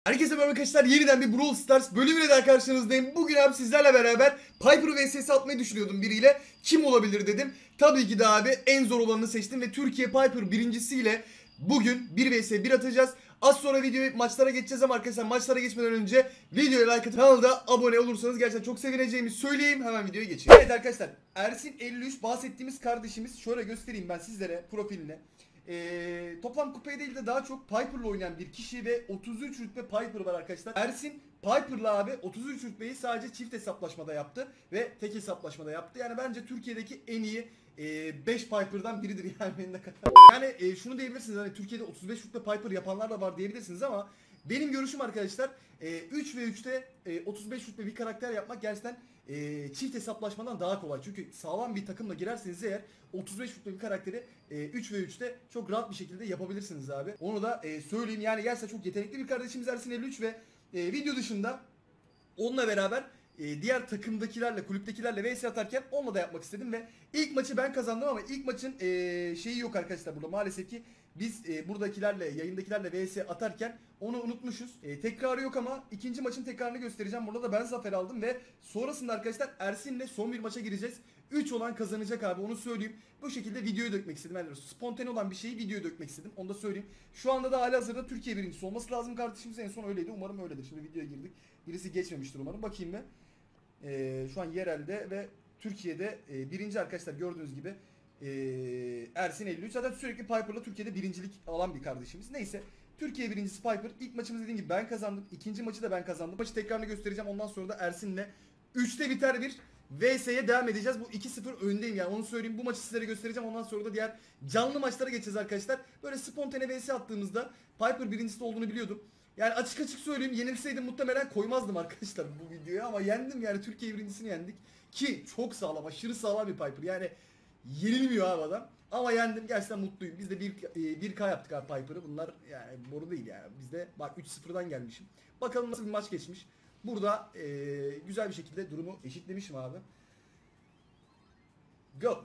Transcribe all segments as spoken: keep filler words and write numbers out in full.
Herkese merhaba arkadaşlar, yeniden bir Brawl Stars bölümüyle daha karşınızdayım. Bugün abi sizlerle beraber Piper vs atmayı düşünüyordum biriyle. Kim olabilir dedim. Tabii ki de abi en zor olanını seçtim ve Türkiye Piper birincisiyle bugün bir vs bir atacağız. Az sonra videoyu maçlara geçeceğiz ama arkadaşlar maçlara geçmeden önce videoya like atıp kanalda abone olursanız gerçekten çok sevineceğimi söyleyeyim. Hemen videoya geçeyim. Evet arkadaşlar, Ersin elli üç bahsettiğimiz kardeşimiz, şöyle göstereyim ben sizlere profilini. Ee, toplam kupaya değil de daha çok Piper'la oynayan bir kişi ve otuz üç rütbe Piper var arkadaşlar. Ersin Piper'la abi otuz üç rütbeyi sadece çift hesaplaşmada yaptı ve tek hesaplaşmada yaptı. Yani bence Türkiye'deki en iyi beş e, Piper'dan biridir yani benim de kadar. Yani e, şunu diyebilirsiniz, hani Türkiye'de otuz beş rütbe Piper yapanlar da var diyebilirsiniz ama benim görüşüm arkadaşlar e, üç ve üçte e, otuz beş rütbe bir karakter yapmak gerçekten e, çift hesaplaşmadan daha kolay. Çünkü sağlam bir takımla girerseniz eğer otuz beş rütbe bir karakteri e, üç ve üçte çok rahat bir şekilde yapabilirsiniz abi. Onu da e, söyleyeyim, yani gerçekten çok yetenekli bir kardeşimiz Ersin elli üç ve e, video dışında onunla beraber e, diğer takımdakilerle, kulüptekilerle vs atarken onunla da yapmak istedim ve ilk maçı ben kazandım ama ilk maçın e, şeyi yok arkadaşlar burada maalesef ki biz e, buradakilerle, yayındakilerle vs atarken onu unutmuşuz. E, tekrarı yok ama ikinci maçın tekrarını göstereceğim. Burada da ben zafer aldım ve sonrasında arkadaşlar Ersin'le son bir maça gireceğiz. üç olan kazanacak abi, onu söyleyeyim. Bu şekilde videoyu dökmek istedim. Yani spontane olan bir şeyi videoya dökmek istedim. Onu da söyleyeyim. Şu anda da halihazırda Türkiye birincisi olması lazım kardeşimiz. En son öyleydi. Umarım öyledir. Şimdi videoya girdik. Birisi geçmemiştir umarım. Bakayım ben. Ee, şu an yerelde ve Türkiye'de e, birinci arkadaşlar, gördüğünüz gibi e, Ersin elli üç. Zaten sürekli Piper'la Türkiye'de birincilik alan bir kardeşimiz. Neyse. Türkiye birincisi Piper. İlk maçımız dediğim gibi ben kazandım. İkinci maçı da ben kazandım. Maçı tekrarını göstereceğim. Ondan sonra da Ersin'le üçte biter bir V S'ye devam edeceğiz. Bu iki sıfır öndeyim yani, onu söyleyeyim. Bu maçı sizlere göstereceğim. Ondan sonra da diğer canlı maçlara geçeceğiz arkadaşlar. Böyle spontane V S attığımızda Piper birincisi olduğunu biliyordum. Yani açık açık söyleyeyim, yenilseydim muhtemelen koymazdım arkadaşlar bu videoya ama yendim yani, Türkiye birincisini yendik. Ki çok sağlam, aşırı sağlam bir Piper. Yani yenilmiyor abi adam. Ama yendim, gerçekten mutluyum. Biz de bir K yaptık abi Piper'ı. Bunlar yani boru değil yani. Biz de bak üç sıfırdan gelmişim. Bakalım nasıl bir maç geçmiş. Burada e, güzel bir şekilde durumu eşitlemişim abi. Go.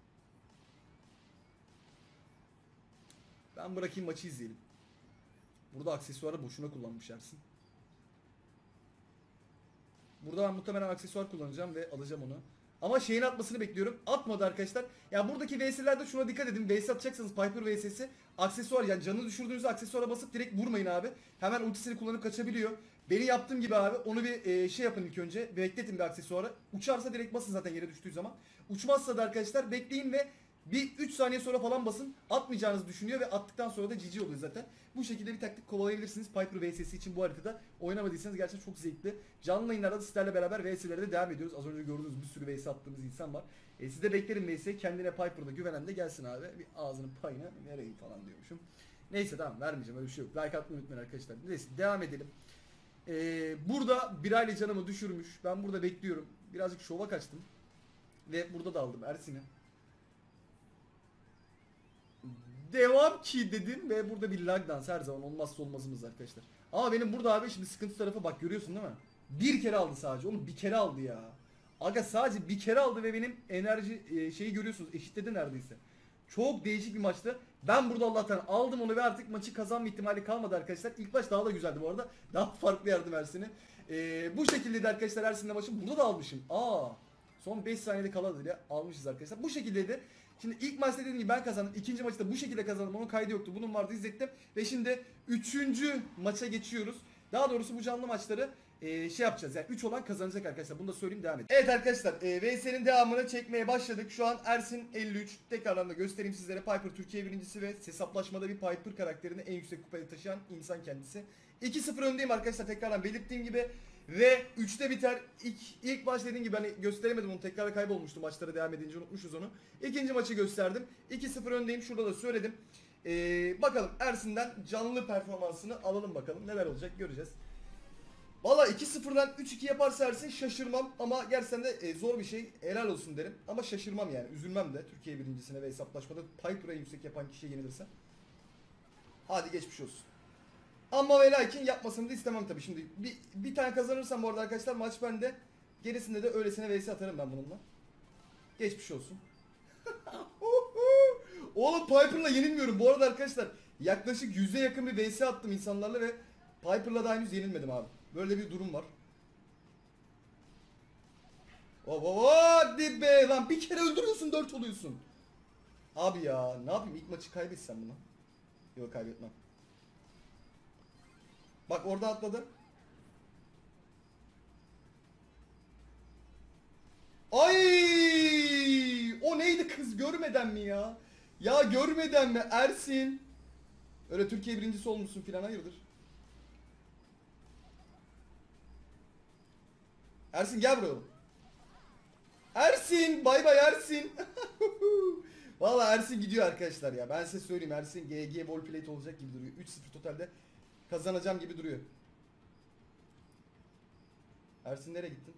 Ben bırakayım, maçı izleyelim. Burada aksesuarı boşuna kullanmış Ersin. Burada ben muhtemelen aksesuar kullanacağım ve alacağım onu. Ama şeyin atmasını bekliyorum. Atmadı arkadaşlar. Yani buradaki V S'lerde şuna dikkat edin. V S atacaksanız Piper V S'si aksesuar, yani canını düşürdüğünüzde aksesuara basıp direkt vurmayın abi. Hemen ultisini kullanıp kaçabiliyor. Beni yaptığım gibi abi onu bir e, şey yapın ilk önce. Bekletin bir aksesuarı. Uçarsa direkt basın zaten yere düştüğü zaman. Uçmazsa da arkadaşlar bekleyin ve bir üç saniye sonra falan basın. Atmayacağınızı düşünüyor ve attıktan sonra da G G oluyor zaten. Bu şekilde bir taktik kovalayabilirsiniz Piper V S'si için bu haritada. Oynamadıysanız gerçekten çok zevkli. Canlı yayınlarda da sizlerle beraber V S'lere de devam ediyoruz. Az önce gördüğünüz bir sürü V S attığımız insan var. E, siz de beklerim V S. Kendine Piper'da güvenen de gelsin abi. Bir ağzının payına nereye falan diyormuşum. Neyse tamam, vermeyeceğim, öyle bir şey yok. Like atmayı unutmayın arkadaşlar. Neyse devam edelim. Ee, burada bir aile canımı düşürmüş. Ben burada bekliyorum. Birazcık şova kaçtım. Ve burada da aldım Ersin'i. Devam ki dedim ve burada bir lag dans her zaman olmazsa olmazımız arkadaşlar. Ama benim burada abi şimdi sıkıntı tarafı, bak görüyorsun değil mi? Bir kere aldı sadece. Onu bir kere aldı ya. Aga sadece bir kere aldı ve benim enerji e, şeyi görüyorsunuz, eşitledi neredeyse. Çok değişik bir maçtı. Ben burada Allah'tan aldım onu ve artık maçı kazanma ihtimali kalmadı arkadaşlar. İlk baş daha da güzeldi bu arada. Daha farklı yardım Ersin'e. Ee, bu şekildeydi arkadaşlar Ersin'le maçım. Burada da almışım. Aa, son beş saniyede kaladı ya. Almışız arkadaşlar. Bu şekildeydi. Şimdi ilk maçta dediğim gibi ben kazandım. İkinci maçta bu şekilde kazandım. Onun kaydı yoktu. Bunun vardı, izlettim. Ve şimdi üçüncü maça geçiyoruz. Daha doğrusu bu canlı maçları e, şey yapacağız. Yani üç olan kazanacak arkadaşlar. Bunu da söyleyeyim, devam edin. Evet arkadaşlar, e, V S'nin devamını çekmeye başladık. Şu an Ersin elli üç. Tekrardan da göstereyim sizlere. Piper Türkiye birincisi ve hesaplaşmada bir Piper karakterini en yüksek kupaya taşıyan insan kendisi. iki sıfır öndeyim arkadaşlar, tekrardan belirttiğim gibi. Ve üçte biter. İlk, ilk maç dediğim gibi hani gösteremedim onu, tekrar kaybolmuştu, maçlara devam edince unutmuşuz onu. İkinci maçı gösterdim. iki sıfır öndeyim, şurada da söyledim. Ee, bakalım Ersin'den canlı performansını alalım, bakalım neler olacak göreceğiz. Valla iki sıfırdan üç iki yaparsa Ersin şaşırmam ama gerçekten de e, zor bir şey, helal olsun derim. Ama şaşırmam yani, üzülmem de Türkiye birincisine ve hesaplaşmada Piper'a yüksek yapan kişiye yenilirse. Hadi geçmiş olsun. Ama ve lakin yapmasını da istemem tabii. Şimdi bir, bir tane kazanırsam bu arada arkadaşlar maç bende. Gerisinde de öylesine V S atarım ben bununla. Geçmiş olsun. Oğlum Piper'la yenilmiyorum bu arada arkadaşlar. Yaklaşık yüze yakın bir V S attım insanlarla ve Piper'la da henüz yenilmedim abi. Böyle bir durum var. Oh, oh, oh, hadi be lan, bir kere öldürüyorsun dört oluyorsun. Abi ya ne yapayım, ilk maçı kaybetsem bunu. Yok, kaybetmem. Bak orada atladı. Ay! O neydi kız, görmeden mi ya? Ya görmeden mi Ersin? Öyle Türkiye birincisi olmuşsun filan, hayırdır? Ersin gel buraya oğlum. Ersin, bay bay Ersin. Valla Ersin gidiyor arkadaşlar ya. Ben size söyleyeyim, Ersin G G Wallplate olacak gibi duruyor. üç sıfır totalde kazanacağım gibi duruyor. Ersin nereye gittin?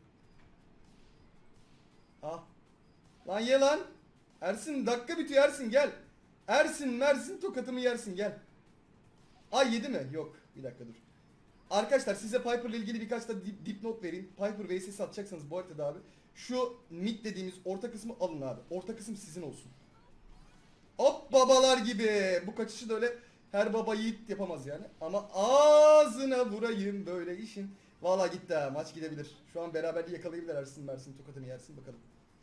Ah. Lan ye lan. Ersin dakika bitiyor, Ersin gel. Ersin Mersin tokatımı yersin, gel. Ay yedi mi? Yok. Bir dakika dur. Arkadaşlar size Piper ile ilgili birkaç da dip, dipnot vereyim. Piper V S satacaksanız bu haritada abi, şu mid dediğimiz orta kısmı alın abi. Orta kısım sizin olsun. Hop babalar gibi. Bu kaçışı da öyle her baba yiğit yapamaz yani. Ama ağzına vurayım böyle işin. Valla gitti ha, maç gidebilir. Şu an beraberliği yakalayabilir, Ersin Mersin tokatını yersin bakalım.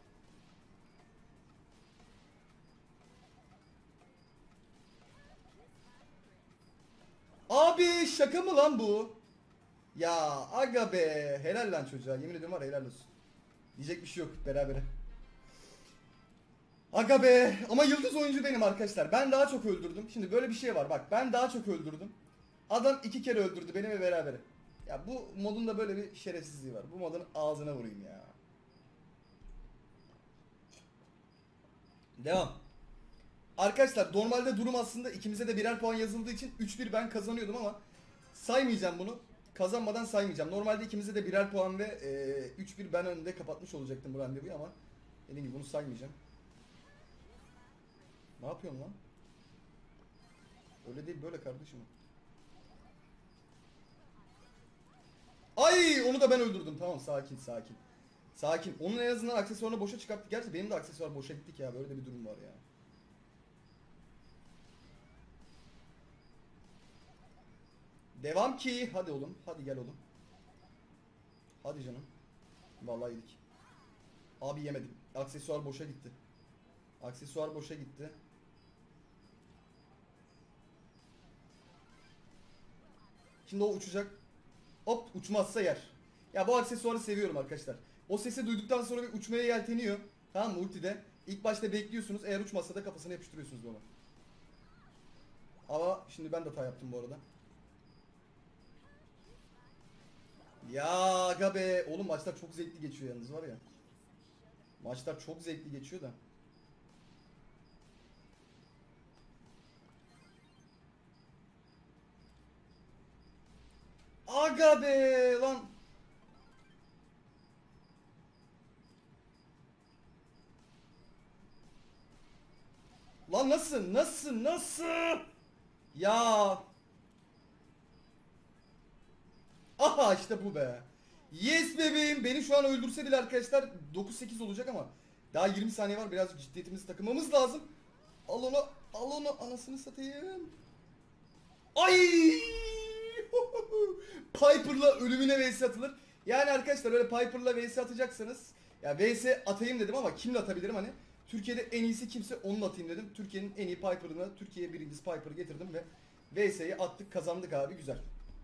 Abi şaka mı lan bu? Ya aga be, helal lan çocuğa, yemin ediyorum var, helal olsun. Diyecek bir şey yok, berabere. Aga be, ama yıldız oyuncu benim arkadaşlar. Ben daha çok öldürdüm. Şimdi böyle bir şey var bak, ben daha çok öldürdüm. Adam iki kere öldürdü beni ve berabere. Ya bu modun da böyle bir şerefsizliği var. Bu modun ağzına vurayım ya. Devam. Arkadaşlar normalde durum aslında ikimize de birer puan yazıldığı için üç bir ben kazanıyordum ama saymayacağım bunu. Kazanmadan saymayacağım. Normalde ikimize de birer puan ve e, üç bir ben önünde kapatmış olacaktım bu randevuyu ama dediğim gibi bunu saymayacağım. Ne yapıyorsun lan? Öyle değil böyle kardeşim. Ay onu da ben öldürdüm. Tamam, sakin sakin. Sakin. Onun en azından aksesuarını boşa çıkarttı. Gerçi benim de aksesuar boşa gittik ya. Böyle de bir durum var ya. Devam ki. Hadi oğlum. Hadi gel oğlum. Hadi canım. Vallahi yedik. Abi yemedim. Aksesuar boşa gitti. Aksesuar boşa gitti. Şimdi o uçacak. Hop, uçmazsa yer. Ya bu aksesuarı seviyorum arkadaşlar. O sesi duyduktan sonra bir uçmaya yelteniyor. Tamam mı, ultide. İlk başta bekliyorsunuz. Eğer uçmazsa da kafasına yapıştırıyorsunuz bunu. Ama şimdi ben de hata yaptım bu arada. Ya aga be. Oğlum maçlar çok zevkli geçiyor yalnız var ya. Maçlar çok zevkli geçiyor da. Aga be lan. Lan nasıl? Nasıl? Nasıl? Ya. Aha işte bu be. Yes bebeğim. Beni şu an öldürse bile arkadaşlar dokuz sekiz olacak ama daha yirmi saniye var. Birazcık ciddiyetimizi takımamız lazım. Al onu. Al onu. Anasını satayım. Ay! Piper'la ölümüne vs atılır. Yani arkadaşlar öyle Piper'la vs atacaksanız ya vs atayım dedim ama kimle atabilirim hani? Türkiye'de en iyisi kimse onunla atayım dedim. Türkiye'nin en iyi Piper'ını, Türkiye birincisi Piper'ı getirdim ve V S'yi attık, kazandık abi, güzel.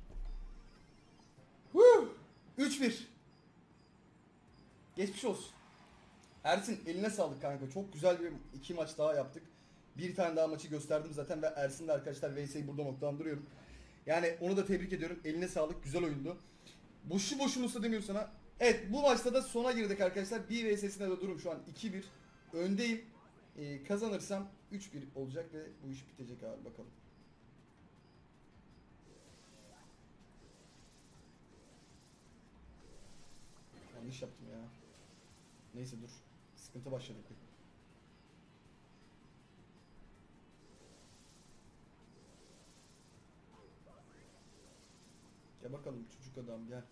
Huh! üç bir. Geçmiş olsun. Ersin eline sağlık kanka. Çok güzel bir iki maç daha yaptık. Bir tane daha maçı gösterdim zaten ve Ersin'le arkadaşlar V S'yi burada noktalandırıyorum. Yani onu da tebrik ediyorum. Eline sağlık. Güzel oyundu. Boşu boşuna usta demiyorum sana. Evet, bu maçta da sona girdik arkadaşlar. Bir V S'sinde de durum şu an iki bir. Öndeyim. Ee, kazanırsam üç bir olacak ve bu iş bitecek abi, bakalım. Yanlış yaptım ya. Neyse dur. Sıkıntı başladı. Gel bakalım çocuk adam, gel.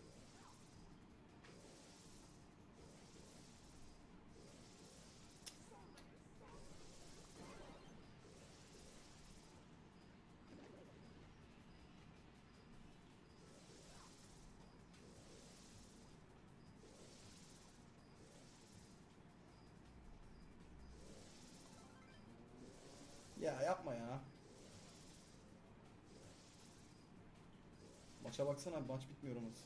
Maça baksana abi, maç bitmiyor ama.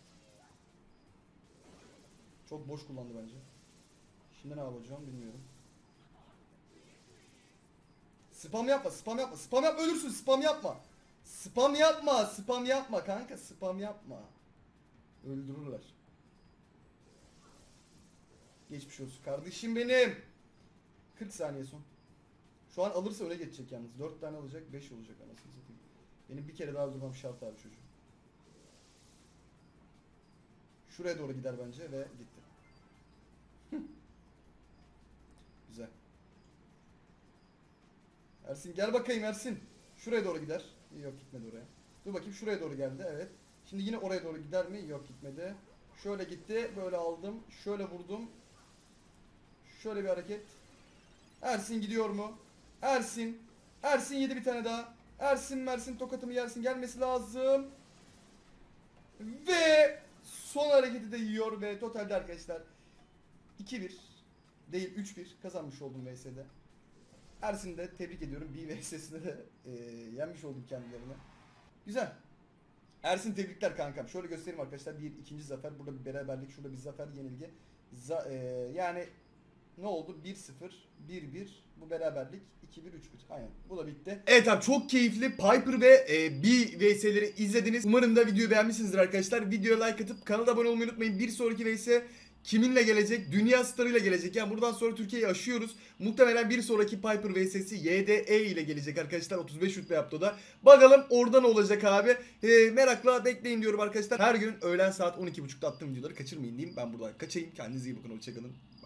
Çok boş kullandı bence. Şimdi ne yapacağım bilmiyorum. Spam yapma, spam yapma, spam yapma, ölürsün, spam yapma. Spam yapma, spam yapma kanka, spam yapma. Öldürürler. Geçmiş olsun kardeşim benim. kırk saniye son. Şu an alırsa öne geçecek yalnız. dört tane alacak, beş olacak anasını satayım. Benim bir kere daha öldürmem şart abi çocuğu. Şuraya doğru gider bence ve gitti. Güzel. Ersin gel bakayım Ersin. Şuraya doğru gider. Yok gitmedi oraya. Dur bakayım, şuraya doğru geldi, evet. Şimdi yine oraya doğru gider mi? Yok gitmedi. Şöyle gitti, böyle aldım. Şöyle vurdum. Şöyle bir hareket. Ersin gidiyor mu? Ersin. Ersin yedi bir tane daha. Ersin Mersin tokatımı yersin, gelmesi lazım. Ve son hareketi de yiyor ve totalde arkadaşlar iki bir değil üç bir kazanmış oldum V S'de. Ersin'i de tebrik ediyorum. Bir V S'sinde de e, yenmiş oldum kendilerine. Güzel. Ersin tebrikler kankam. Şöyle göstereyim arkadaşlar. Bir ikinci zafer. Burada bir beraberlik. Şurada bir zafer, yenilgi. Za e, yani ne oldu? bir sıfır, bir bir. Bu beraberlik. iki bir, üç bir. Aynen. Bu da bitti. Evet abi, çok keyifli Piper ve e, B V S'leri izlediniz. Umarım da videoyu beğenmişsinizdir arkadaşlar. Videoya like atıp kanala abone olmayı unutmayın. Bir sonraki V S kiminle gelecek? Dünya starıyla gelecek. Yani buradan sonra Türkiye'yi aşıyoruz. Muhtemelen bir sonraki Piper V S'si Y D E ile gelecek arkadaşlar. otuz beş rütbe yaptı o da. Bakalım orada ne olacak abi. E, merakla bekleyin diyorum arkadaşlar. Her gün öğlen saat on iki buçukta attığım videoları kaçırmayın diyeyim. Ben buradan kaçayım. Kendinize iyi bakın. Hoşçakalın.